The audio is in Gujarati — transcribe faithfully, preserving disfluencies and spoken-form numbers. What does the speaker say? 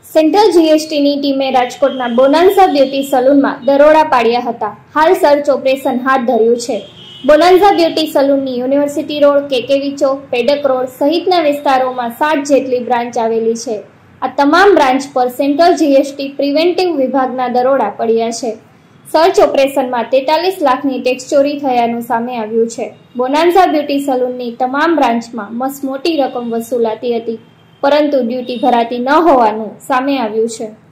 સેન્ટ્રલ જીએસટીની ટીમે રાજકોટના બોનાન્ઝા બ્યુટી સલૂનમાં દરોડા પાડ્યા હતા. હાલ સર્ચ ઓપરેશન હાથ ધર્યું છે. બોનાન્ઝા બ્યુટી સલૂનની યુનિવર્સિટી રોડ, કેકેવી ચોક, પેડક રોડ સહિતના વિસ્તારોમાં સાત જેટલી બ્રાન્ચ આવેલી છે. આ તમામ બ્રાન્ચ પર સેન્ટ્રલ જીએસટી પ્રિવેન્ટિવ વિભાગના દરોડા પડ્યા છે. સર્ચ ઓપરેશનમાં તેતાલીસ લાખની ટેક્સ ચોરી થયાનું સામે આવ્યું છે. બોનાન્ઝા બ્યુટી સલૂનની તમામ બ્રાન્ચમાં મસ્ત મોટી રકમ વસૂલાતી હતી, પરંતુ ડ્યુટી ભરાતી ન હોવાનું સામે આવ્યું છે.